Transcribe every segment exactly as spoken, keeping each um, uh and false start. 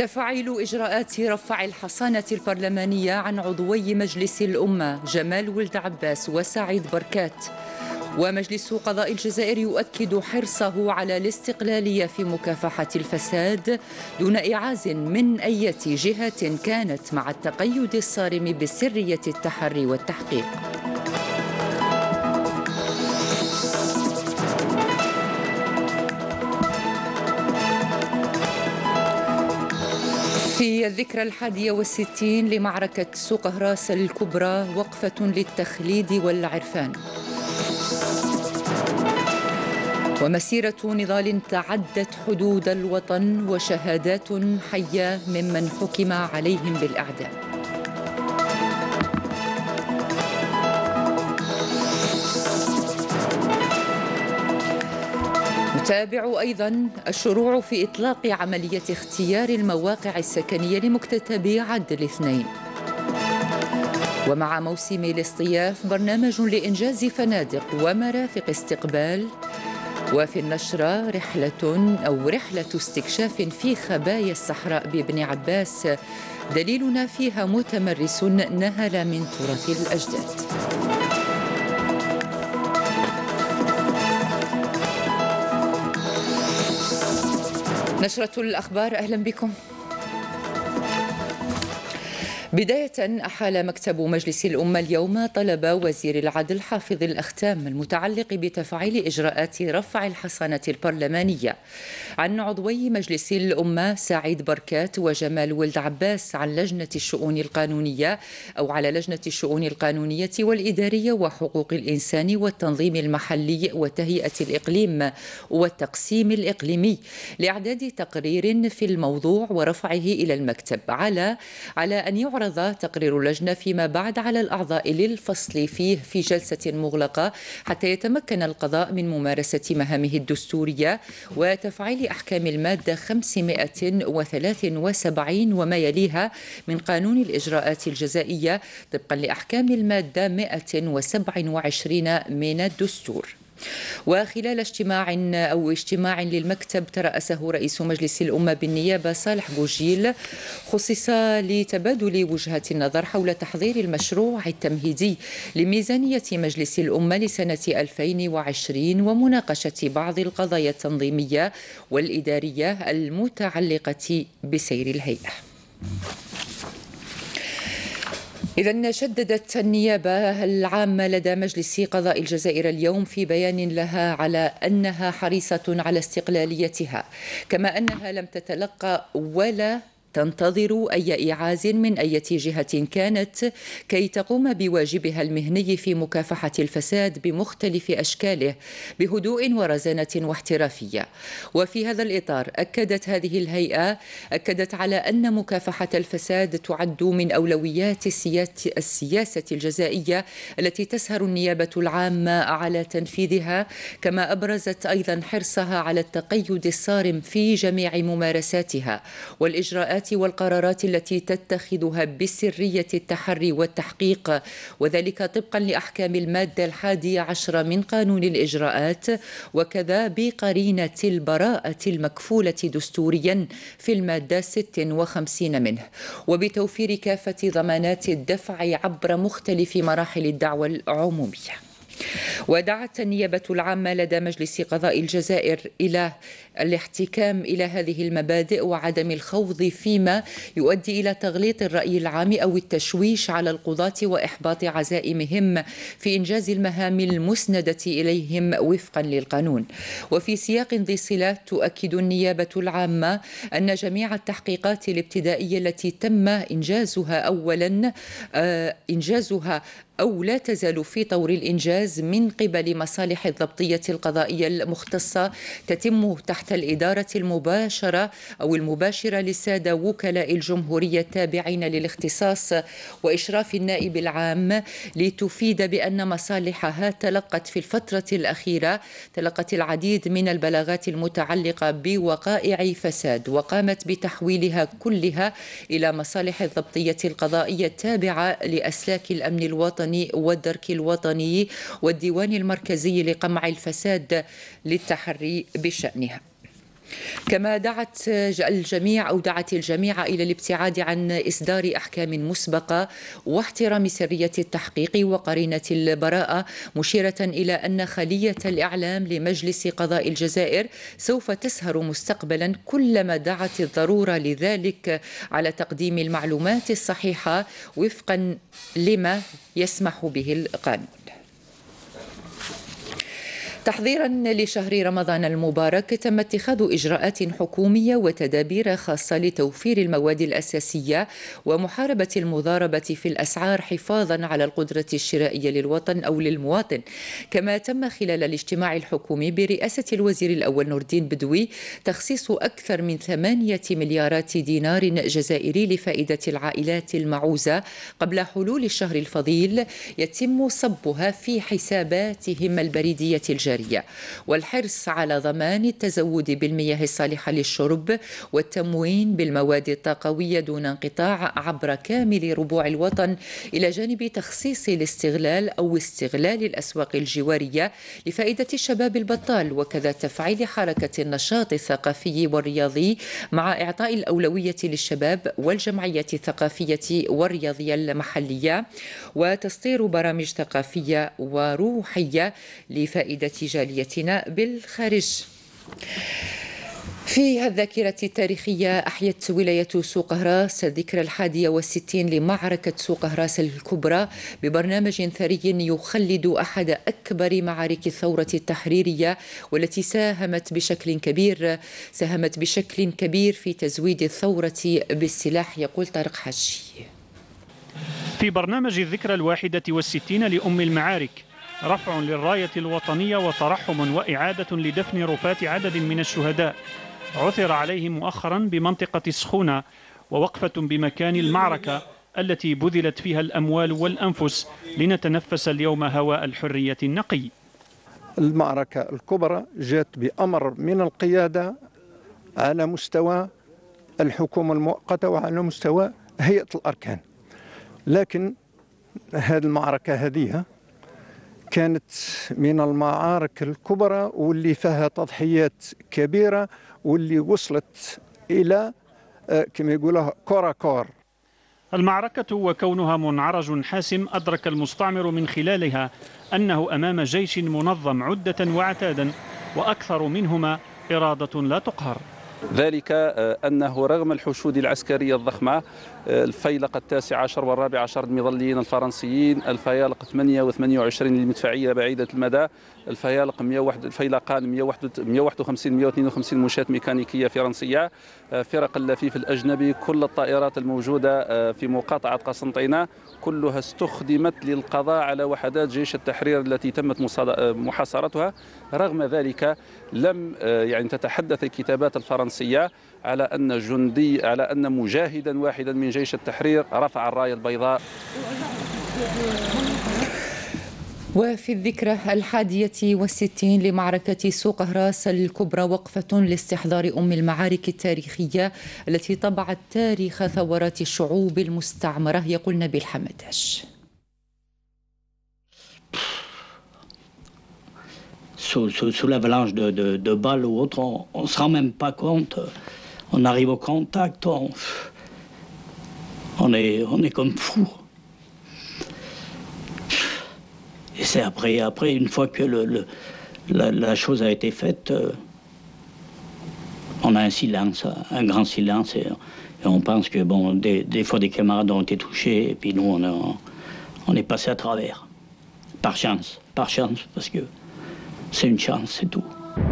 تفاعل إجراءات رفع الحصانة البرلمانية عن عضوي مجلس الأمة جمال ولد عباس وسعيد بركات. ومجلس قضاء الجزائر يؤكد حرصه على الاستقلالية في مكافحة الفساد دون إعاز من أي جهة كانت، مع التقيد الصارم بسرية التحري والتحقيق. في الذكرى الحادية والستين لمعركة سوق هراس الكبرى وقفة للتخليد والعرفان. ومسيرة نضال تعدت حدود الوطن وشهادات حية ممن حكم عليهم بالإعدام. نتابع أيضا الشروع في إطلاق عملية اختيار المواقع السكنية لمكتتب عد الاثنين. ومع موسم الاصطياف برنامج لإنجاز فنادق ومرافق استقبال. وفي النشرة رحلة أو رحلة استكشاف في خبايا الصحراء بابن عباس، دليلنا فيها متمرس نهل من تراث الأجداد. نشرة الأخبار، أهلا بكم. بداية، أحال مكتب مجلس الأمة اليوم طلب وزير العدل حافظ الأختام المتعلق بتفعيل إجراءات رفع الحصانة البرلمانية عن عضوي مجلس الأمة سعيد بركات وجمال ولد عباس عن لجنة الشؤون القانونية أو على لجنة الشؤون القانونية والإدارية وحقوق الإنسان والتنظيم المحلي وتهيئة الإقليم والتقسيم الإقليمي لإعداد تقرير في الموضوع ورفعه إلى المكتب، على على أن يعرض تقرير اللجنة فيما بعد على الأعضاء للفصل فيه في جلسة مغلقة حتى يتمكن القضاء من ممارسة مهامه الدستورية وتفعيل أحكام المادة خمسمائة وثلاثة وسبعين وما يليها من قانون الإجراءات الجزائية طبقا لأحكام المادة مائة وسبعة وعشرين من الدستور. وخلال اجتماع أو اجتماع للمكتب ترأسه رئيس مجلس الأمة بالنيابة صالح بوجيل، خصص لتبادل وجهات النظر حول تحضير المشروع التمهيدي لميزانية مجلس الأمة لسنة ألفين وعشرين ومناقشة بعض القضايا التنظيمية والإدارية المتعلقة بسير الهيئة. إذن شددت النيابة العامة لدى مجلس قضاء الجزائر اليوم في بيان لها على أنها حريصة على استقلاليتها، كما أنها لم تتلقى ولا تنتظر أي إعاز من أي جهة كانت كي تقوم بواجبها المهني في مكافحة الفساد بمختلف أشكاله بهدوء ورزانة واحترافية. وفي هذا الإطار أكدت هذه الهيئة أكدت على أن مكافحة الفساد تعد من أولويات السياسة الجزائية التي تسهر النيابة العامة على تنفيذها، كما أبرزت أيضا حرصها على التقيد الصارم في جميع ممارساتها والإجراءات والقرارات التي تتخذها بسرية التحري والتحقيق، وذلك طبقا لأحكام المادة الحادية عشرة من قانون الإجراءات، وكذا بقرينة البراءة المكفولة دستوريا في المادة ستة وخمسين منه، وبتوفير كافة ضمانات الدفع عبر مختلف مراحل الدعوى العمومية. ودعت النيابة العامة لدى مجلس قضاء الجزائر إلى الاحتكام إلى هذه المبادئ وعدم الخوض فيما يؤدي إلى تغليط الرأي العام أو التشويش على القضاة وإحباط عزائمهم في إنجاز المهام المسندة إليهم وفقا للقانون. وفي سياق ذي صلة تؤكد النيابة العامة أن جميع التحقيقات الابتدائية التي تم إنجازها أولا آه إنجازها أو لا تزال في طور الإنجاز من قبل مصالح الضبطية القضائية المختصة تتم تحت الإدارة المباشرة أو المباشرة للسادة وكلاء الجمهورية التابعين للاختصاص وإشراف النائب العام، لتفيد بأن مصالحها تلقت في الفترة الأخيرة تلقت العديد من البلاغات المتعلقة بوقائع فساد وقامت بتحويلها كلها إلى مصالح الضبطية القضائية التابعة لأسلاك الأمن الوطني والدرك الوطني والديوان المركزي لقمع الفساد للتحري بشأنها. كما دعت الجميع أو دعت الجميع إلى الابتعاد عن إصدار أحكام مسبقة واحترام سرية التحقيق وقرينة البراءة، مشيرة إلى أن خلية الإعلام لمجلس قضاء الجزائر سوف تسهر مستقبلا كلما دعت الضرورة لذلك على تقديم المعلومات الصحيحة وفقا لما يسمح به القانون. تحضيرا لشهر رمضان المبارك تم اتخاذ إجراءات حكومية وتدابير خاصة لتوفير المواد الأساسية ومحاربة المضاربة في الأسعار حفاظا على القدرة الشرائية للوطن أو للمواطن. كما تم خلال الاجتماع الحكومي برئاسة الوزير الأول نور الدين بدوي تخصيص أكثر من ثمانية مليارات دينار جزائري لفائدة العائلات المعوزة قبل حلول الشهر الفضيل يتم صبها في حساباتهم البريدية الجارية، والحرص على ضمان التزود بالمياه الصالحة للشرب والتموين بالمواد الطاقوية دون انقطاع عبر كامل ربوع الوطن، إلى جانب تخصيص الاستغلال أو استغلال الأسواق الجوارية لفائدة الشباب البطال، وكذا تفعيل حركة النشاط الثقافي والرياضي مع إعطاء الأولوية للشباب والجمعيات الثقافية والرياضية المحلية، وتسطير برامج ثقافية وروحية لفائدة جاليتنا بالخارج. في الذاكرة التاريخية أحيت ولاية سوق هراس الذكرى الحادية والستين لمعركة سوق هراس الكبرى ببرنامج ثري يخلد أحد أكبر معارك الثورة التحريرية، والتي ساهمت بشكل كبير ساهمت بشكل كبير في تزويد الثورة بالسلاح. يقول طارق حجي. في برنامج الذكرى الواحدة والستين لأم المعارك رفع للراية الوطنية وترحم وإعادة لدفن رفات عدد من الشهداء عثر عليهم مؤخرا بمنطقة السخونة، ووقفة بمكان المعركة التي بذلت فيها الأموال والأنفس لنتنفس اليوم هواء الحرية النقي. المعركة الكبرى جاءت بأمر من القيادة على مستوى الحكومة المؤقتة وعلى مستوى هيئة الأركان، لكن هذه المعركة هذه كانت من المعارك الكبرى واللي فيها تضحيات كبيرة واللي وصلت إلى كما يقولها كوراكور. المعركة وكونها منعرج حاسم أدرك المستعمر من خلالها أنه أمام جيش منظم عدة وعتادا وأكثر منهما إرادة لا تقهر. ذلك أنه رغم الحشود العسكرية الضخمة الفيلق التاسع عشر والرابع عشر المظليين الفرنسيين، الفيالق ثمانية وثمانية وعشرين للمدفعية بعيدة المدى، الفيالق مئة وواحد الفيلقان مئة وواحد وخمسين مئة واثنين وخمسين مشاة ميكانيكية فرنسية، فرق اللفيف الأجنبي، كل الطائرات الموجودة في مقاطعة قسنطينة كلها استخدمت للقضاء على وحدات جيش التحرير التي تمت محاصرتها. رغم ذلك لم يعني تتحدث الكتابات الفرنسية على أن جندي على أن مجاهدا واحدا من جيش التحرير رفع الراية البيضاء. وفي الذكرى الحادية والستين لمعركة سوق هراس الكبرى وقفة لاستحضار أم المعارك التاريخية التي طبعت تاريخ ثورات الشعوب المستعمرة. يقول نبيل حمداش. Sous, sous, sous l'avalanche de, de, de balles ou autre, on ne se rend même pas compte. On arrive au contact, on, on, est, on est comme fou. Et c'est après, après, une fois que le, le, la, la chose a été faite, euh, on a un silence, un grand silence, et, et on pense que bon, des, des fois des camarades ont été touchés, et puis nous, on, a, on est passé à travers. Par chance, par chance, parce que c'est une chance, c'est tout.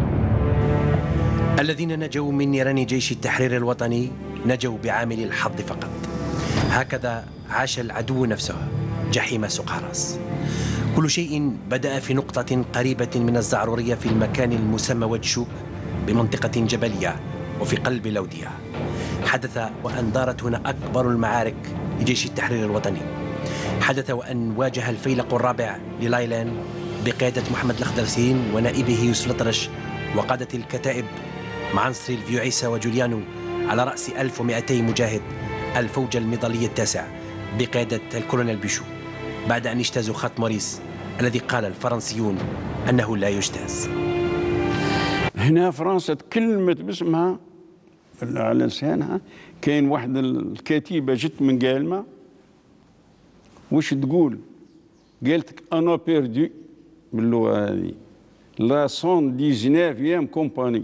الذين نجوا من نيران جيش التحرير الوطني نجوا بعامل الحظ فقط. هكذا عاش العدو نفسه جحيم سوق هراس. كل شيء بدأ في نقطة قريبة من الزعرورية في المكان المسمى وجشوك بمنطقة جبلية وفي قلب الأودية. حدث وأن دارت هنا أكبر المعارك لجيش التحرير الوطني. حدث وأن واجه الفيلق الرابع للايلان بقيادة محمد الخضرسين ونائبه يوسف الأطرش وقادة الكتائب معنصري الفيو عيسى وجوليانو على رأس ألف ومئتين مجاهد الفوج المظلي التاسع بقيادة الكولونيل بيشو، بعد أن اجتازوا خط موريس الذي قال الفرنسيون أنه لا يجتاز. هنا فرنسا تكلمت باسمها على لسانها. كاين واحد الكاتبه جت من قالمه واش تقول؟ قالت انا بيردو باللغه هذه لا سون ديزنافيام كومباني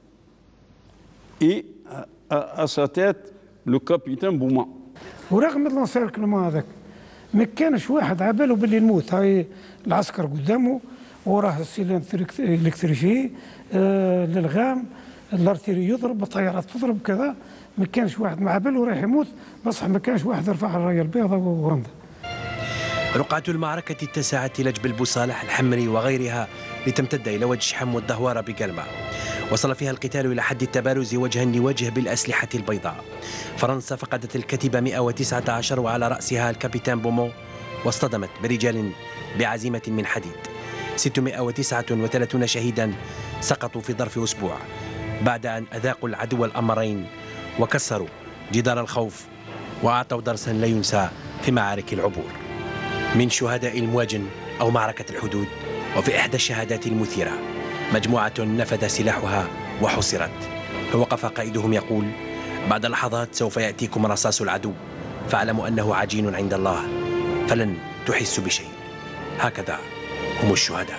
اي اساتات لو كابيتان بوما. ورغم اللانسير كلمه هذاك ما كانش واحد عباله باللي نموت. هاي العسكر قدامه وراه السيلان الكتريكي آه الالغام الارتيري يضرب الطيارات تضرب كذا. ما كانش واحد مع باله رايح يموت، بصح ما كانش واحد يرفع الرايه البيضاء ورمده. رقعة المعركة اتسعت إلى جبل بوصالح الحمري وغيرها لتمتد إلى وجه شحم والدهوارة بقلمة. وصل فيها القتال إلى حد التبارز وجها لوجه بالأسلحة البيضاء. فرنسا فقدت الكتيبة مئة وتسعة عشر وعلى رأسها الكابيتان بومون، واصطدمت برجال بعزيمة من حديد. ستمئة وتسعة وثلاثين شهيدا سقطوا في ظرف أسبوع بعد أن أذاقوا العدو الأمرين وكسروا جدار الخوف وأعطوا درسا لا ينسى في معارك العبور. من شهداء المواجن أو معركة الحدود، وفي إحدى الشهادات المثيرة مجموعة نفذ سلاحها وحصرت، فوقف قائدهم يقول: بعد لحظات سوف يأتيكم رصاص العدو، فاعلموا أنه عجين عند الله فلن تحسوا بشيء. هكذا هم الشهداء.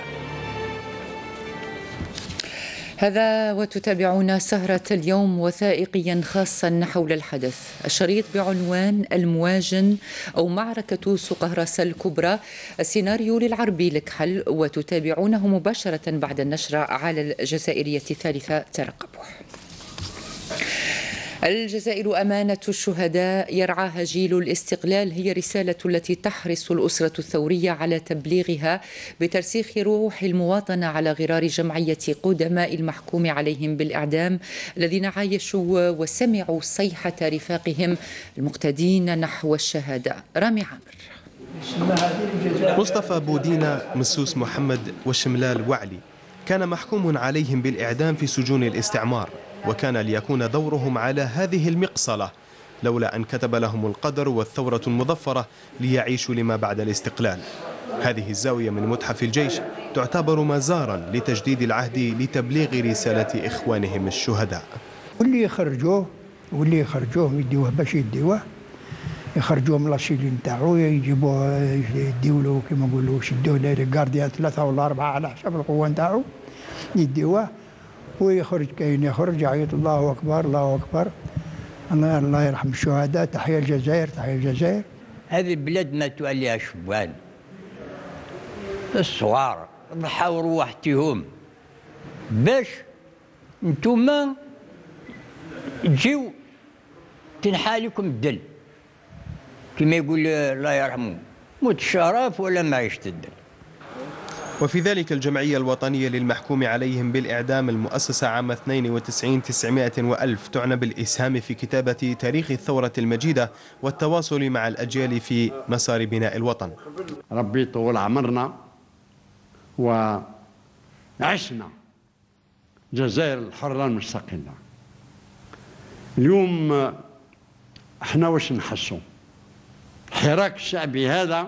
هذا وتتابعون سهرة اليوم وثائقيا خاصا حول الحدث. الشريط بعنوان المواجن أو معركة سقهرس الكبرى، السيناريو للعربي الكحل، وتتابعونه مباشرة بعد النشر على الجزائرية الثالثة. ترقبوا. الجزائر أمانة الشهداء يرعاها جيل الاستقلال، هي رسالة التي تحرص الأسرة الثورية على تبليغها بترسيخ روح المواطنة على غرار جمعية قدماء المحكوم عليهم بالإعدام الذين عايشوا وسمعوا صيحة رفاقهم المقتدين نحو الشهادة. رامي عامر. مصطفى بودينا، مسوس محمد والشملال وعلي كان محكوم عليهم بالإعدام في سجون الاستعمار، وكان ليكون دورهم على هذه المقصلة لولا أن كتب لهم القدر والثورة المظفرة ليعيشوا لما بعد الاستقلال. هذه الزاوية من متحف الجيش تعتبر مزارا لتجديد العهد لتبليغ رسالة إخوانهم الشهداء. واللي يخرجوه واللي يخرجوه يديوه باش يديوه يخرجوه من لاشيلي نتاعو، يجيبوه يديولو كما نقولوا يشدوه لي غارديان ثلاثة ولا أربعة على حسب القوة نتاعو يديوه ويخرج. كاين يخرج يعيط الله اكبر الله اكبر الله يرحم الشهداء، تحيا الجزائر تحيا الجزائر. هذه البلاد ماتوا عليها شبان الصغار ضحاو رواحتهم باش نتوما تجيو تنحى لكم الدل كما يقول الله يرحمه، موت الشرف ولا معيشة الدل. وفي ذلك الجمعية الوطنية للمحكوم عليهم بالإعدام المؤسسة عام اثنين وتسعين تسعمائة وألف تعنى بالإسهام في كتابة تاريخ الثورة المجيدة والتواصل مع الأجيال في مسار بناء الوطن. ربي يطول عمرنا وعشنا جزائر الحرة المستقلة. اليوم احنا واش نحسوا؟ الحراك الشعبي هذا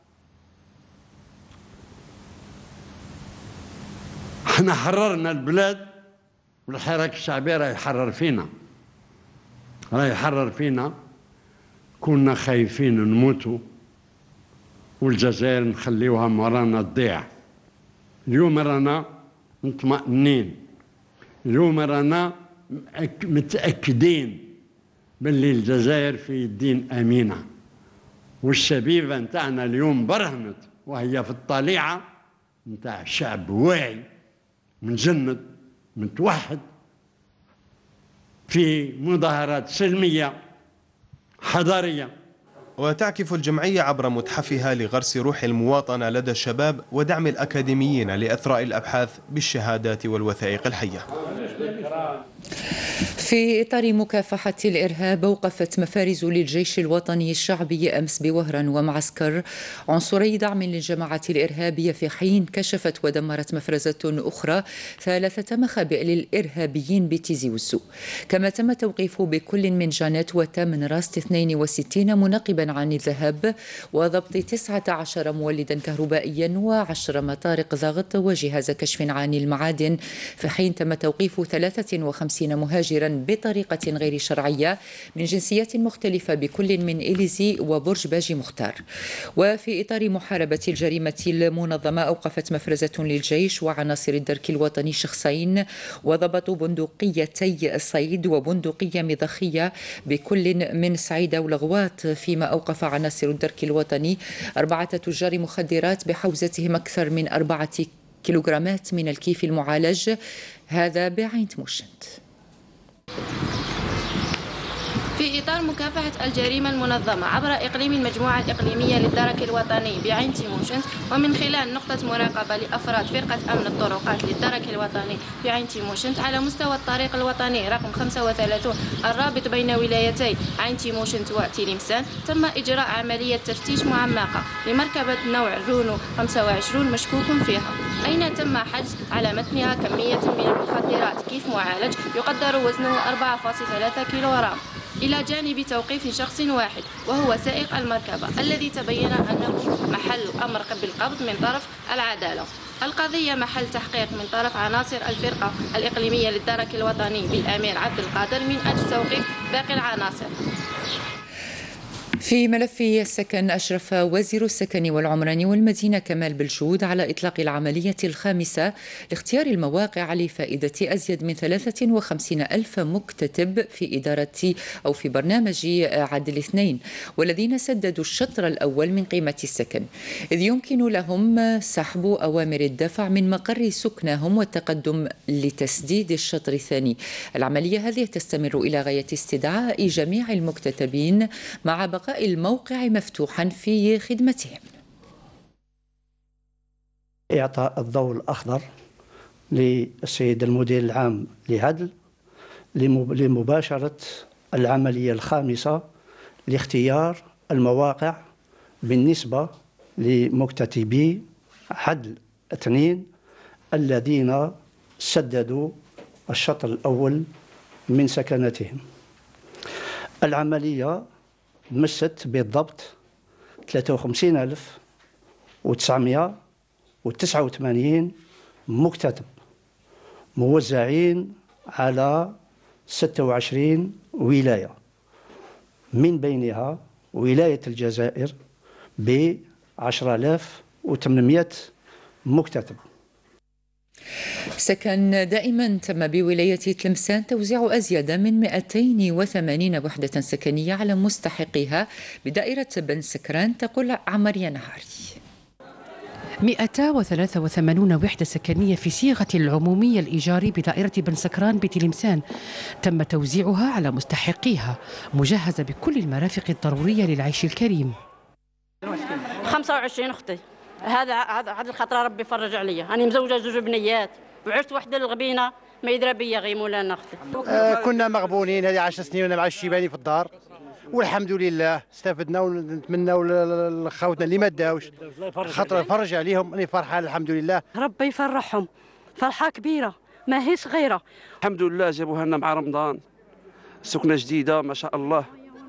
احنا حررنا البلاد والحراك الشعبي راه يحرر فينا، راه يحرر فينا. كنا خايفين نموتوا والجزائر نخليوها ورانا تضيع. اليوم رانا مطمئنين، اليوم رانا متأكدين باللي الجزائر في الدين أمينة، والشبيبة نتاعنا اليوم برهنت وهي في الطليعة نتاع شعب واعي منجند متوحد في مظاهرات سلمية حضارية. وتعكف الجمعية عبر متحفها لغرس روح المواطنة لدى الشباب ودعم الأكاديميين لإثراء الأبحاث بالشهادات والوثائق الحية. في إطار مكافحة الإرهاب، أوقفت مفارز للجيش الوطني الشعبي أمس بوهران ومعسكر عنصري دعم للجماعات الإرهابية، في حين كشفت ودمرت مفرزة أخرى ثلاثة مخابئ للإرهابيين بتيزي وزو. كما تم توقيف بكل من جانات وتامن راست اثنين وستين مناقبا عن الذهب، وضبط تسعة عشر مولدا كهربائيا وعشر مطارق ضغط وجهاز كشف عن المعادن، في حين تم توقيف ثلاثة وخمسين مهاجرا بطريقة غير شرعية من جنسيات مختلفة بكل من إليزي وبرج باجي مختار. وفي إطار محاربة الجريمة المنظمة، أوقفت مفرزة للجيش وعناصر الدرك الوطني شخصين، وضبطوا بندقيتي الصيد وبندقية مضخية بكل من سعيدة ولغوات، فيما أوقف عناصر الدرك الوطني أربعة تجار مخدرات بحوزتهم أكثر من أربعة كيلوغرامات من الكيف المعالج، هذا بعين تموشنت. في إطار مكافحة الجريمة المنظمة عبر إقليم المجموعة الإقليمية للدرك الوطني بعين تيموشنت، ومن خلال نقطة مراقبة لأفراد فرقة أمن الطرقات للدرك الوطني بعين تيموشنت على مستوى الطريق الوطني رقم خمسة وثلاثين الرابط بين ولايتي عين تيموشنت وتلمسان، تم إجراء عملية تفتيش معمقة لمركبة نوع رونو خمسة وعشرين مشكوك فيها، أين تم حجز على متنها كمية من المخدرات كيف معالج يقدر وزنه أربعة فاصلة ثلاثة كيلوغرام، إلى جانب توقيف شخص واحد وهو سائق المركبة الذي تبين أنه محل أمر بالقبض من طرف العدالة. القضية محل تحقيق من طرف عناصر الفرقة الإقليمية للدرك الوطني بالأمير عبد القادر من أجل توقيف باقي العناصر. في ملف السكن، أشرف وزير السكن والعمران والمدينة كمال بلجود على إطلاق العملية الخامسة لاختيار المواقع لفائدة أزيد من ثلاثة وخمسين ألف مكتتب في إدارة أو في برنامج عدل اثنين، والذين سددوا الشطر الأول من قيمة السكن، إذ يمكن لهم سحب أوامر الدفع من مقر سكنهم والتقدم لتسديد الشطر الثاني. العملية هذه تستمر إلى غاية استدعاء جميع المكتتبين مع بقاء الموقع مفتوحا في خدمتهم. إعطاء الضوء الأخضر للسيد المدير العام لعدل لمباشرة العملية الخامسة لاختيار المواقع بالنسبة لمكتتبي عدل اثنين الذين سددوا الشطر الأول من سكناتهم. العملية مست بالضبط ثلاثة وخمسين ألف وتسعمائة وتسعة وثمانين مكتتب موزعين على ستة وعشرين ولاية، من بينها ولاية الجزائر ب عشرة آلاف وثمانمائة مكتتب. سكن دائما، تم بولاية تلمسان توزيع أزيد من مئتين وثمانين وحدة سكنية على مستحقيها بدائرة بن سكران، تقول عمرية نهاري. مئتين وثلاثة وثمانين وحدة سكنية في صيغة العمومية الإيجاري بدائرة بن سكران بتلمسان تم توزيعها على مستحقيها، مجهزة بكل المرافق الضرورية للعيش الكريم. خمسة وعشرين أختي، هذا هذا الخطرة ربي يفرج عليا. أنا مزوجة زوج بنيات وعشت وحدة الغبينة ما يدرى بيا غير مولانا أختي. آه كنا مغبونين هذه عشر سنين وانا مع الشيباني في الدار، والحمد لله استفدنا ونتمناو لخوتنا اللي ما داوش خاطر فرج عليهم. أنا فرحان الحمد لله، ربي يفرحهم، فرحة كبيرة ما هي صغيرة. الحمد لله جابوها لنا مع رمضان، سكنة جديدة ما شاء الله.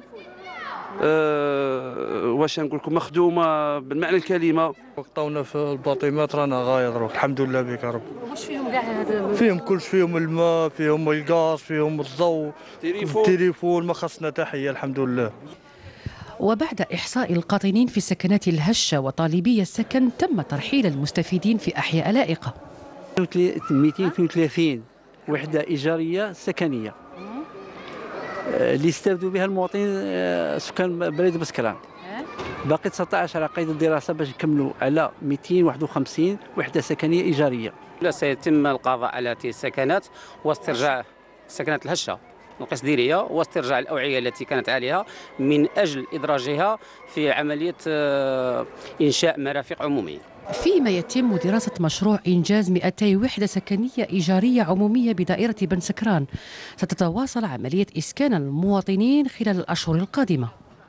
أه واش نقول لكم، مخدومه بالمعنى الكلمه. وقطونا في الباطيمات رانا غاية دروك الحمد لله بك يا رب. واش فيهم كاع هذا؟ فيهم كلش، فيهم الماء، فيهم الغاز، فيهم الضوء، التليفون، ما خصنا تحيه الحمد لله. وبعد إحصاء القاطنين في السكنات الهشة وطالبي السكن، تم ترحيل المستفيدين في أحياء لائقة. مئتين واثنين وثلاثين وحدة إيجارية سكنية اللي استفدوا بها المواطنين سكان بلدية بسكران. باقي تسعة عشر على قيد الدراسة باش نكملوا على مئتين وواحد وخمسين وحدة سكنية إيجارية. سيتم القضاء على هذه السكنات واسترجاع سكنات الهشة القصديرية واسترجاع الأوعية التي كانت عليها من أجل إدراجها في عملية إنشاء مرافق عمومية. فيما يتم دراسة مشروع إنجاز مئتي وحدة سكنية إيجارية عمومية بدائرة بن سكران، ستتواصل عملية إسكان المواطنين خلال الأشهر القادمة.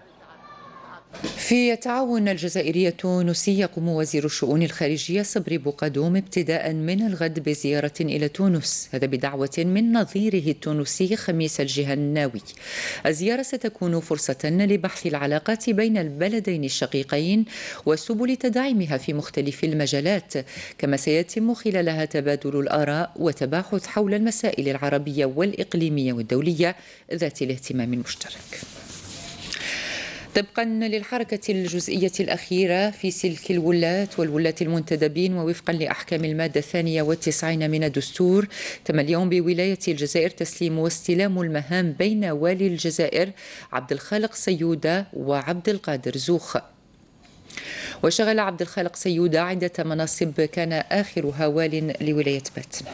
في التعاون الجزائري التونسي يقوم وزير الشؤون الخارجية صبري بوقدوم ابتداء من الغد بزيارة إلى تونس، هذا بدعوة من نظيره التونسي خميس الجهناوي. الزيارة ستكون فرصة لبحث العلاقات بين البلدين الشقيقين وسبل تدعيمها في مختلف المجالات، كما سيتم خلالها تبادل الآراء وتباحث حول المسائل العربية والإقليمية والدولية ذات الاهتمام المشترك. طبقا للحركة الجزئية الأخيرة في سلك الولاة والولاة المنتدبين ووفقا لأحكام المادة الثانية والتسعين من الدستور، تم اليوم بولاية الجزائر تسليم واستلام المهام بين والي الجزائر عبد الخالق سيودة وعبد القادر زوخ. وشغل عبد الخالق سيودة عدة مناصب كان آخرها وال لولاية باتنا.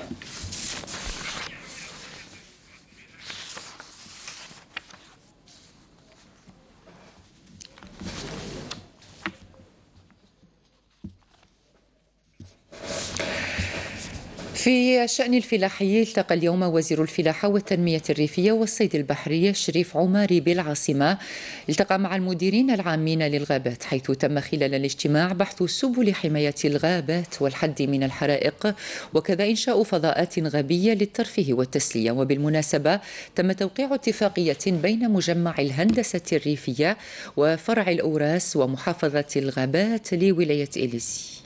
في الشأن الفلاحي، التقى اليوم وزير الفلاحة والتنمية الريفية والصيد البحري شريف عماري بالعاصمة، التقى مع المديرين العامين للغابات، حيث تم خلال الاجتماع بحث سبل حماية الغابات والحد من الحرائق، وكذا إنشاء فضاءات غابية للترفيه والتسلية. وبالمناسبة تم توقيع اتفاقية بين مجمع الهندسة الريفية وفرع الأوراس ومحافظة الغابات لولاية إليزي.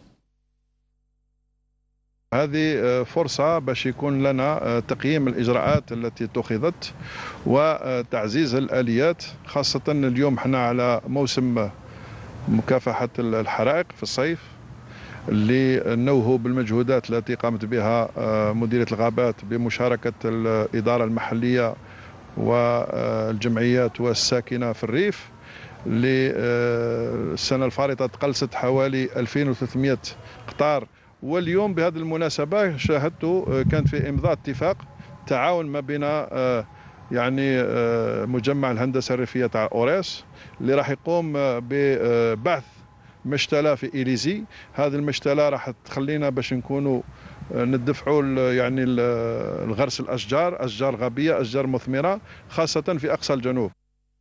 هذه فرصة باش يكون لنا تقييم الإجراءات التي اتخذت وتعزيز الآليات، خاصة اليوم احنا على موسم مكافحة الحرائق في الصيف، اللي نوهوا بالمجهودات التي قامت بها مديرية الغابات بمشاركة الإدارة المحلية والجمعيات والساكنة في الريف. للسنة الفارطة تقلصت حوالي ألفين وثلاثمئة قطار، واليوم بهذه المناسبة شاهدت كان في إمضاء اتفاق تعاون ما بين يعني مجمع الهندسة الريفية تاع أوراس اللي راح يقوم ببعث مشتلة في إليزي. هذه المشتلة راح تخلينا باش نكونوا ندفعوا يعني الغرس الأشجار، أشجار غابية، أشجار مثمرة، خاصة في أقصى الجنوب.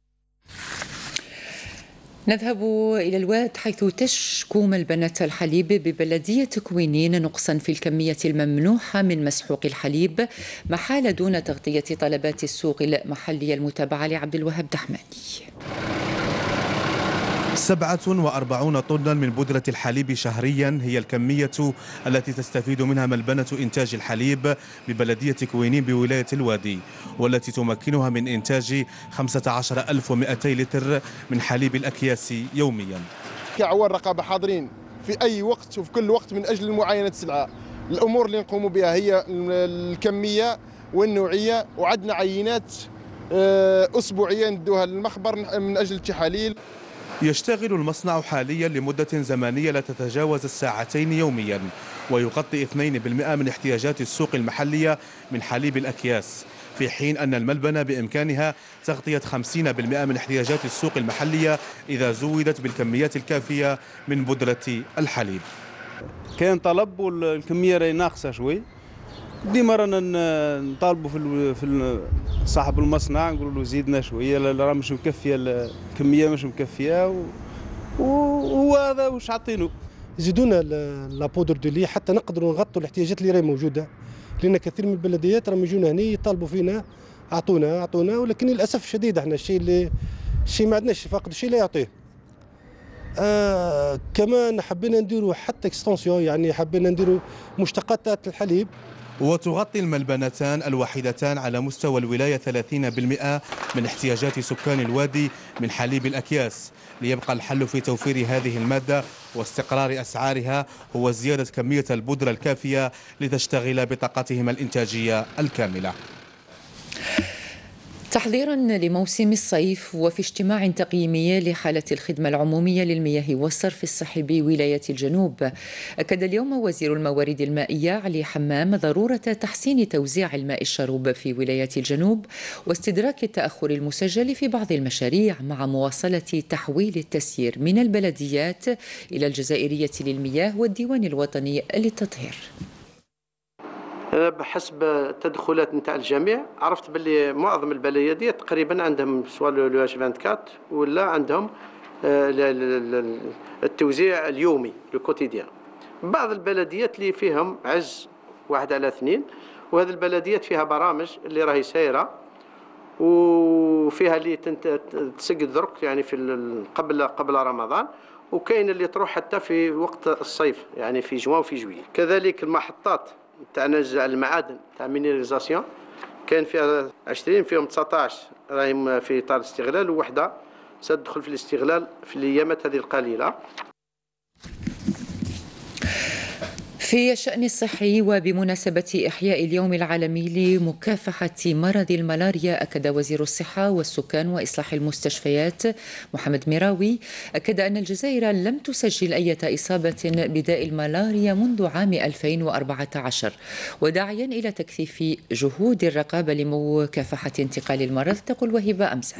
نذهب إلى الواد، حيث تشكو ملبنة الحليب ببلدية كوينين نقصا في الكمية الممنوحة من مسحوق الحليب، محال دون تغطية طلبات السوق المحلية المتابعة لعبد الوهاب دحماني. سبعة وأربعون طنا من بودرة الحليب شهريا هي الكمية التي تستفيد منها ملبنة إنتاج الحليب ببلدية كوينين بولاية الوادي، والتي تمكنها من إنتاج خمسة عشر ألف ومئتي لتر من حليب الأكياس يوميا. كعوان رقابة حاضرين في أي وقت وفي كل وقت من أجل معاينة السلعة. الأمور اللي نقوم بها هي الكمية والنوعية، وعندنا عينات أسبوعيا ندوها للمخبر من أجل التحاليل. يشتغل المصنع حاليا لمدة زمنية لا تتجاوز الساعتين يوميا، ويغطي اثنين بالمئة من احتياجات السوق المحلية من حليب الأكياس، في حين أن الملبنة بإمكانها تغطية خمسين بالمئة من احتياجات السوق المحلية إذا زودت بالكميات الكافية من بودرة الحليب. كان طلب والكمية راهي ناقصة شوي، ديما رانا نطالبوا في في صاحب المصنع نقولوا له زيدنا شويه، راه مش مكفيه الكميه، مش مكفيه، وهو هذا واش عاطينه. زيدونا لابودر دو لي حتى نقدروا نغطوا الاحتياجات اللي راهي موجوده، لان كثير من البلديات راهم يجونا هنا يطالبوا فينا اعطونا اعطونا، ولكن للاسف الشديد احنا الشيء اللي الشيء ما عندناش، فاقد الشيء لا يعطيه. آه كمان حبينا نديروا حتى اكستنسيون، يعني حبينا نديروا مشتقات الحليب. وتغطي الملبنتان الوحيدتان على مستوى الولاية ثلاثين بالمئة من احتياجات سكان الوادي من حليب الأكياس، ليبقى الحل في توفير هذه المادة واستقرار أسعارها هو زيادة كمية البودرة الكافية لتشتغل بطاقتهم الإنتاجية الكاملة. تحضيرا لموسم الصيف وفي اجتماع تقييمي لحالة الخدمة العمومية للمياه والصرف الصحي بولاية الجنوب، أكد اليوم وزير الموارد المائية علي حمام ضرورة تحسين توزيع الماء الشروب في ولاية الجنوب واستدراك التأخر المسجل في بعض المشاريع مع مواصلة تحويل التسيير من البلديات إلى الجزائرية للمياه والديوان الوطني للتطهير. بحسب التدخلات نتاع الجميع عرفت باللي معظم البلديات تقريبا عندهم سواء لو اش أربعة وعشرين ولا عندهم التوزيع اليومي لو كوتيديان. بعض البلديات اللي فيهم عز واحد على اثنين، وهذه البلديات فيها برامج اللي راهي سايره وفيها اللي تسقط درك يعني في قبل قبل رمضان، وكاين اللي تروح حتى في وقت الصيف يعني في جوان وفي جويل. كذلك المحطات تاعنا المعادن تاع مينيريزاسيون كان فيها عشرين، فيهم تسعطاش راهم في اطار الاستغلال ووحده ستدخل في الاستغلال في الايامات هذه القليله. في الشأن الصحي وبمناسبة إحياء اليوم العالمي لمكافحة مرض الملاريا، أكد وزير الصحة والسكان وإصلاح المستشفيات محمد مراوي أكد أن الجزائر لم تسجل أي إصابة بداء الملاريا منذ عام ألفين وأربعة عشر، وداعيا إلى تكثيف جهود الرقابة لمكافحة انتقال المرض. تقول وهبة أمزال.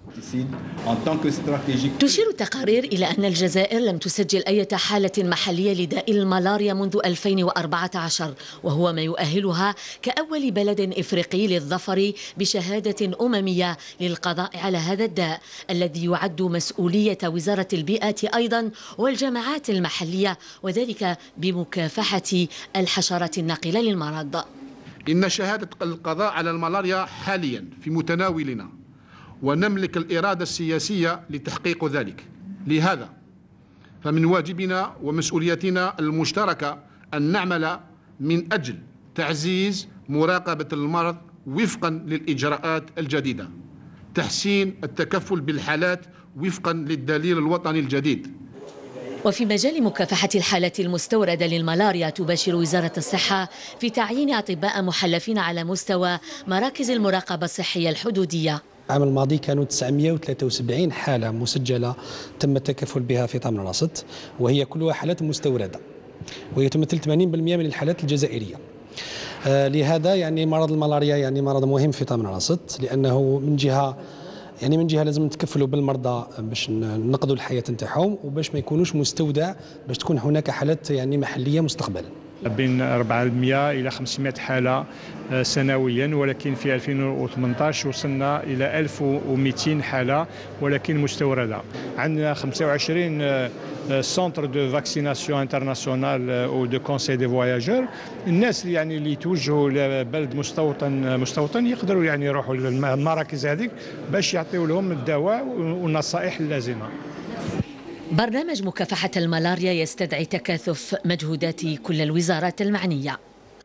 تشير التقارير إلى أن الجزائر لم تسجل أي حالة محلية لداء الملاريا منذ ألفين وأربعة عشر، وهو ما يؤهلها كأول بلد إفريقي للظفر بشهادة أممية للقضاء على هذا الداء الذي يعد مسؤولية وزارة البيئة أيضا والجماعات المحلية، وذلك بمكافحة الحشرات الناقلة للمرض. إن شهادة القضاء على الملاريا حاليا في متناولنا، ونملك الإرادة السياسية لتحقيق ذلك. لهذا فمن واجبنا ومسؤوليتنا المشتركة أن نعمل من أجل تعزيز مراقبة المرض وفقا للإجراءات الجديدة، تحسين التكفل بالحالات وفقا للدليل الوطني الجديد. وفي مجال مكافحة الحالات المستوردة للملاريا، تباشر وزارة الصحة في تعيين أطباء محلفين على مستوى مراكز المراقبة الصحية الحدودية. العام الماضي كانوا تسعمئة وثلاثة وسبعين حالة مسجلة تم التكفل بها في طمن الرصد، وهي كلها حالات مستوردة، وهي تمثل ثمانين بالمئة من الحالات الجزائرية. آه لهذا يعني مرض الملاريا يعني مرض مهم في طمن الرصد، لأنه من جهة يعني من جهة لازم نتكفلوا بالمرضى باش ننقذوا الحياة نتاعهم، وباش ما يكونوش مستودع، باش تكون هناك حالات يعني محلية مستقبلا. بين أربعمئة إلى خمسمئة حالة سنويا، ولكن في ألفين وثمانية عشر وصلنا إلى ألف ومئتين حالة ولكن مستوردة. عندنا خمسة وعشرين سنتر دو فاكسيناسيون انترناسيونال او دو كونساي دي فواياجور. الناس يعني اللي يتوجهوا لبلد مستوطن مستوطن يقدروا يعني يروحوا للمراكز هذيك باش يعطيوا لهم الدواء والنصائح اللازمة. برنامج مكافحة الملاريا يستدعي تكاثف مجهودات كل الوزارات المعنية.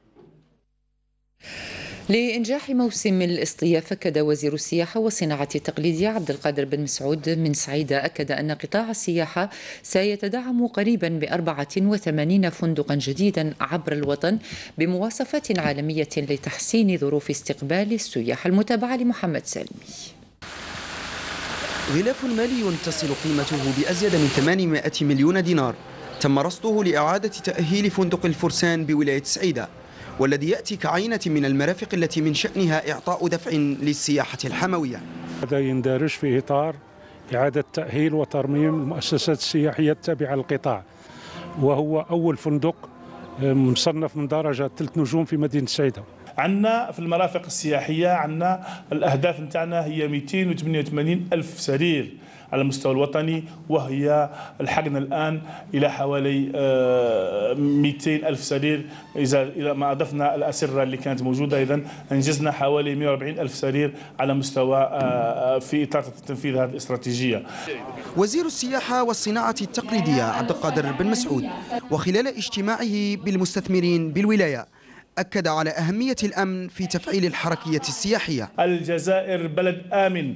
لإنجاح موسم الاصطياف، أكد وزير السياحة والصناعة التقليدية عبد القادر بن مسعود من سعيدة أكد أن قطاع السياحة سيتدعم قريبا بأربعة وثمانين فندقا جديدا عبر الوطن بمواصفات عالمية لتحسين ظروف استقبال السياح. المتابعة لمحمد سالمي. غلاف مالي تصل قيمته بأزيد من ثمانمئة مليون دينار تم رصده لإعادة تأهيل فندق الفرسان بولاية سعيدة، والذي يأتي كعينة من المرافق التي من شأنها إعطاء دفع للسياحة الحموية. هذا يندرج في إطار إعادة تأهيل وترميم المؤسسات السياحية التابعة للقطاع، وهو أول فندق مصنف من درجة ثلاث نجوم في مدينة سعيدة. عندنا في المرافق السياحية عندنا الأهداف نتاعنا هي مئتين وثمانية وثمانين ألف سرير على المستوى الوطني، وهي لحقنا الآن إلى حوالي مئتين ألف سرير. إذا إذا ما أضفنا الأسرة اللي كانت موجودة، إذا أنجزنا حوالي مئة وأربعين ألف سرير على مستوى في إطار تنفيذ هذه الاستراتيجية. وزير السياحة والصناعة التقليدية عبد القادر بن مسعود وخلال اجتماعه بالمستثمرين بالولاية أكد على أهمية الأمن في تفعيل الحركية السياحية. الجزائر بلد آمن،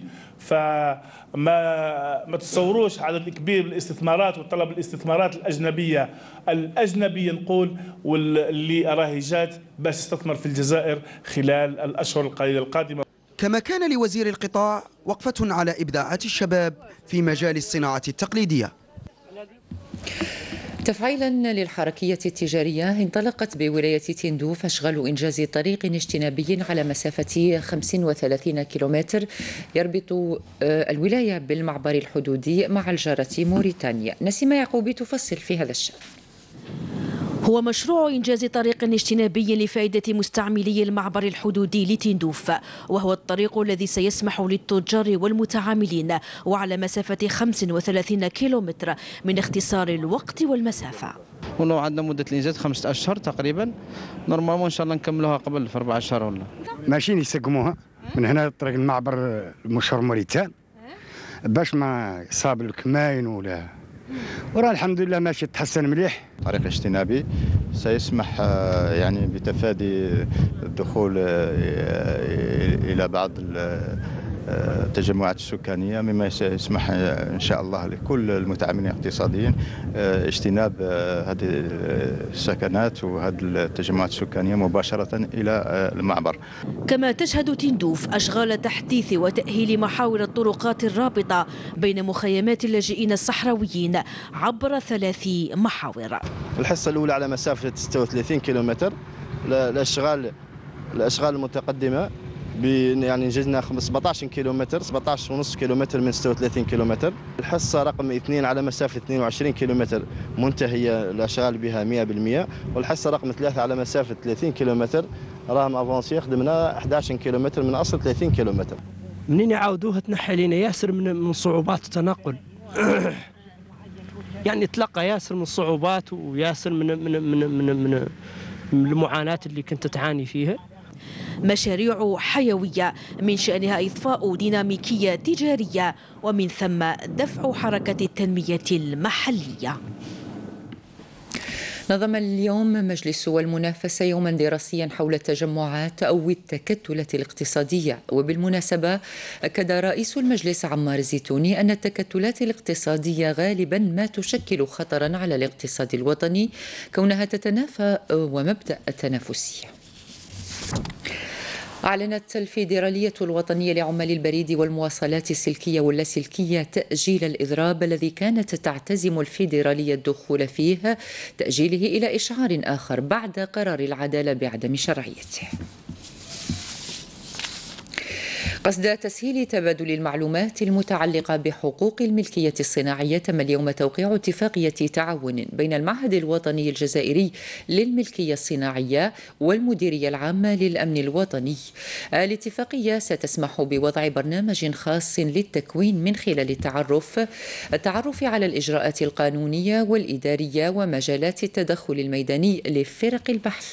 فما ما تصوروش عدد كبير من الاستثمارات وطلب الاستثمارات الأجنبية الأجنبية نقول واللي راهي جات باش تستثمر في الجزائر خلال الأشهر القليلة القادمة. كما كان لوزير القطاع وقفة على إبداعات الشباب في مجال الصناعة التقليدية. تفعيلا للحركية التجارية، انطلقت بولاية تندوف أشغال إنجاز طريق اجتنابي على مسافة خمسة وثلاثين كيلومتر يربط الولاية بالمعبر الحدودي مع الجارة موريتانيا. نسيمة يعقوبي تفصل في هذا الشأن. هو مشروع إنجاز طريق اجتنابي لفائدة مستعملي المعبر الحدودي لتندوف، وهو الطريق الذي سيسمح للتجار والمتعاملين وعلى مسافة خمسة وثلاثين كيلومتر من اختصار الوقت والمسافة. ولو عندنا مدة الإنجاز خمسة أشهر تقريبا، نورمالمون إن شاء الله نكملوها قبل في أربعة أشهر ولا. ماشيين يسقموها من هنا طريق المعبر المشهور موريتان باش ما يصاب الكماين ولا، وراه الحمد لله ماشي تحسن مليح. طريق اجتنابي سيسمح يعني بتفادي الدخول إلى بعض التجمعات السكانية، مما سيسمح إن شاء الله لكل المتعاملين الاقتصاديين اجتناب هذه السكنات وهذه التجمعات السكانية مباشرة إلى المعبر. كما تشهد تندوف أشغال تحديث وتأهيل محاور الطرقات الرابطة بين مخيمات اللاجئين الصحراويين عبر ثلاث محاور. الحصة الأولى على مسافة ستة وثلاثين كيلومتر، الأشغال الأشغال المتقدمة يعني انجزنا سبعطاش كيلومتر، سبعطاش ونص كيلومتر من ستة وثلاثين كيلومتر. الحصة رقم اثنين على مسافة اثنين وعشرين كيلومتر منتهية الأشغال بها مئة بالمئة، والحصة رقم ثلاثة على مسافة ثلاثين كيلومتر راهم افونسي خدمنا أحد عشر كيلومتر من أصل ثلاثين كيلومتر. منين يعاودوها تنحى لنا ياسر من من صعوبات التنقل. يعني تلقى ياسر من الصعوبات وياسر من من من من, من, من المعاناة اللي كنت تعاني فيها. مشاريع حيوية من شأنها إضفاء ديناميكية تجارية ومن ثم دفع حركة التنمية المحلية. نظم اليوم مجلس والمنافسة يوما دراسيا حول التجمعات أو التكتلات الاقتصادية. وبالمناسبة أكد رئيس المجلس عمار الزيتوني أن التكتلات الاقتصادية غالبا ما تشكل خطرا على الاقتصاد الوطني كونها تتنافى ومبدأ التنافسية. أعلنت الفيدرالية الوطنية لعمال البريد والمواصلات السلكية واللاسلكية تأجيل الإضراب الذي كانت تعتزم الفيدرالية الدخول فيه تأجيله إلى إشعار آخر بعد قرار العدالة بعدم شرعيته. قصد تسهيل تبادل المعلومات المتعلقة بحقوق الملكية الصناعية، تم اليوم توقيع اتفاقية تعاون بين المعهد الوطني الجزائري للملكية الصناعية والمديرية العامة للأمن الوطني. الاتفاقية ستسمح بوضع برنامج خاص للتكوين من خلال التعرف التعرف على الإجراءات القانونية والإدارية ومجالات التدخل الميداني لفرق البحث.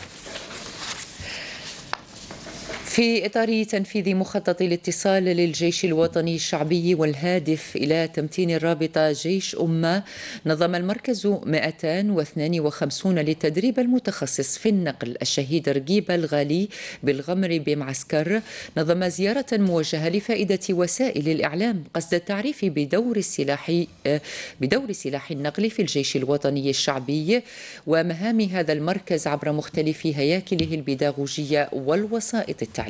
في إطار تنفيذ مخطط الاتصال للجيش الوطني الشعبي والهادف إلى تمتين الرابطة جيش أمة، نظم المركز مئتين واثنين وخمسين للتدريب المتخصص في النقل الشهيد رقيب الغالي بالغمر بمعسكر نظم زيارة موجهة لفائدة وسائل الإعلام قصد التعريف بدور السلاح بدور سلاح النقل في الجيش الوطني الشعبي ومهام هذا المركز عبر مختلف هياكله البيداغوجية والوسائط التعليمية.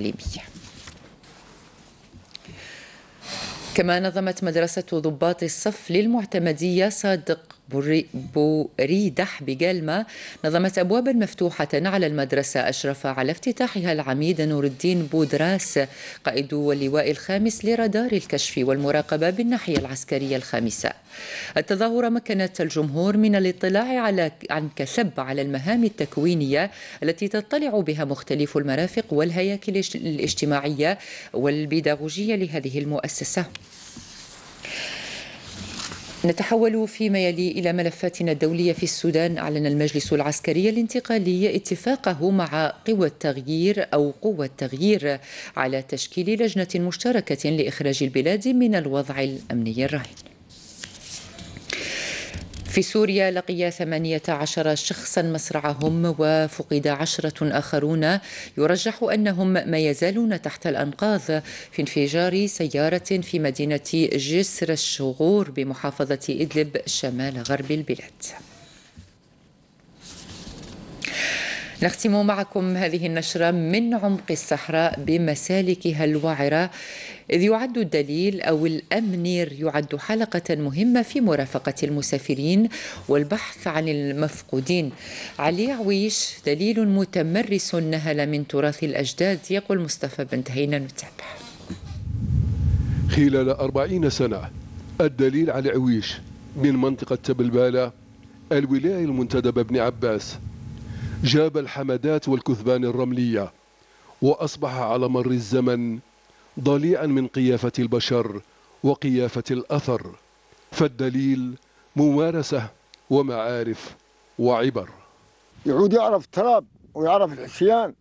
كما نظمت مدرسة ضباط الصف للمعتمدية صادق بوريدح بجالما نظمت أبوابا مفتوحة على المدرسة أشرف على افتتاحها العميد نور الدين بودراس قائد واللواء الخامس لرادار الكشف والمراقبة بالناحية العسكرية الخامسة. التظاهرة مكنت الجمهور من الاطلاع على عن كثب على المهام التكوينية التي تطلع بها مختلف المرافق والهياكل الاجتماعية والبيداغوجية لهذه المؤسسة. نتحول فيما يلي إلى ملفاتنا الدولية. في السودان أعلن المجلس العسكري الانتقالي اتفاقه مع قوى التغيير أو قوى التغيير على تشكيل لجنة مشتركة لإخراج البلاد من الوضع الأمني الراهن. في سوريا لقي ثمانية عشر شخصا مصرعهم وفقد عشرة آخرون يرجح أنهم ما يزالون تحت الأنقاض في انفجار سيارة في مدينة جسر الشغور بمحافظة إدلب شمال غرب البلاد. نختم معكم هذه النشرة من عمق الصحراء بمسالكها الوعرة، إذ يعد الدليل أو الأمنير يعد حلقة مهمة في مرافقة المسافرين والبحث عن المفقودين. علي عويش دليل متمرس نهل من تراث الأجداد، يقول مصطفى بن تهينا. نتابع. خلال أربعين سنة الدليل علي عويش من منطقة تبلبالة الولاية المنتدبة بن عباس جاب الحمدات والكثبان الرملية، وأصبح على مر الزمن ضليعا من قيافة البشر وقيافة الأثر. فالدليل ممارسة ومعارف وعبر. يعود يعرف التراب ويعرف الحسيان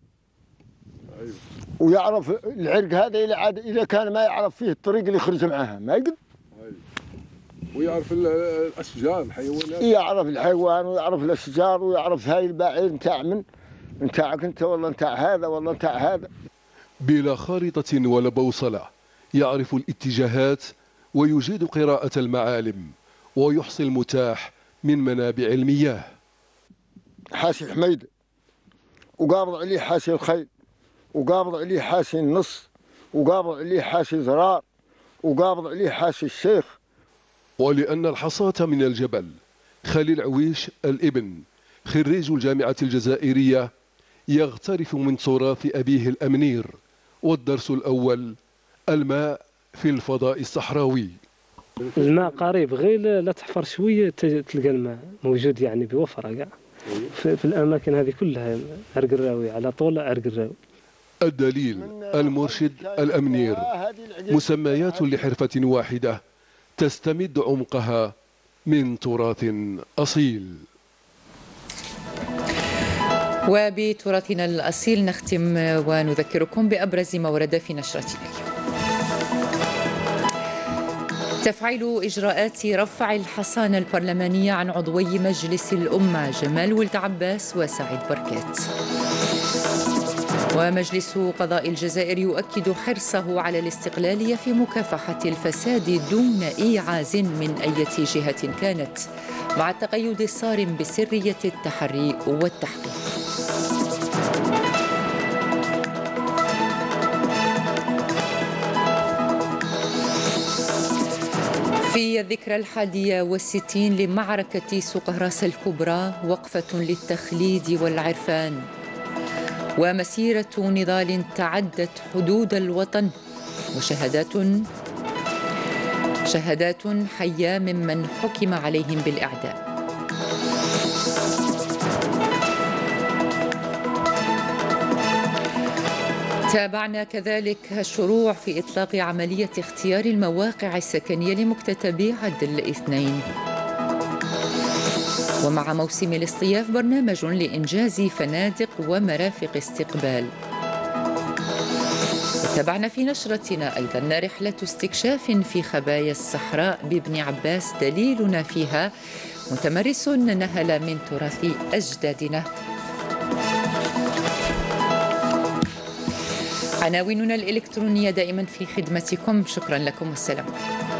ويعرف العرق هذا إذا عاد إذا كان ما يعرف فيه الطريق اللي يخرج معها ما يقدر. ويعرف الاشجار الحيوانات، يعرف الحيوان ويعرف الاشجار ويعرف هاي البعير نتاع من نتاعك انت والله نتاع هذا والله نتاع هذا. بلا خارطة ولا بوصلة يعرف الاتجاهات ويجيد قراءة المعالم ويحصي المتاح من منابع المياه. حاسي حميد وقابض عليه حاسي الخيل وقابض عليه حاسي النص وقابض عليه حاسي زرار وقابض عليه حاسي الشيخ. ولأن الحصاة من الجبل، خليل عويش الابن خريج الجامعة الجزائرية يغترف من تراث أبيه الأمنير، والدرس الأول الماء في الفضاء الصحراوي. الماء قريب، غير لا تحفر شوية تلقى الماء موجود يعني بوفرة كاع في, في الأماكن هذه كلها. عرق الراوي على طول عرق الراوي. الدليل، المرشد، الأمنير، مسميات لحرفة واحدة تستمد عمقها من تراث أصيل. وبتراثنا الأصيل نختم ونذكركم بأبرز ما ورد في نشرتنا اليوم. تفعيل إجراءات رفع الحصانة البرلمانية عن عضوي مجلس الأمة جمال ولد عباس وسعيد بركات. ومجلس قضاء الجزائر يؤكد حرصه على الاستقلالية في مكافحة الفساد دون إيعاز من أي جهة كانت، مع التقيد الصارم بسرية التحري والتحقيق. في الذكرى الحادية والستين لمعركة سقراس الكبرى وقفة للتخليد والعرفان، ومسيرة نضال تعدت حدود الوطن، وشهادات شهادات حية ممن حكم عليهم بالإعدام. تابعنا كذلك الشروع في إطلاق عملية اختيار المواقع السكنية لمكتتبي عدل اثنين، ومع موسم الاصطياف برنامج لإنجاز فنادق ومرافق استقبال. تابعنا في نشرتنا أيضا رحلة استكشاف في خبايا الصحراء بابن عباس، دليلنا فيها متمرس نهل من تراث أجدادنا. عناويننا الإلكترونية دائما في خدمتكم، شكرا لكم والسلام عليكم.